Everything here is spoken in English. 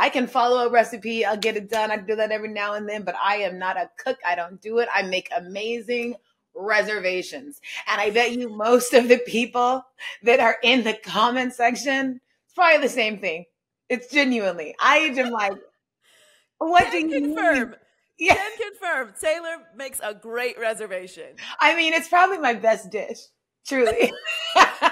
I can follow a recipe. I'll get it done. I do that every now and then, but I am not a cook. I don't do it. I make amazing reservations. And I bet you most of the people that are in the comment section, it's probably the same thing. It's genuinely, I am like, what do you confirm? mean? Yeah. Can confirm. Taylor makes a great reservation. I mean, it's probably my best dish, truly.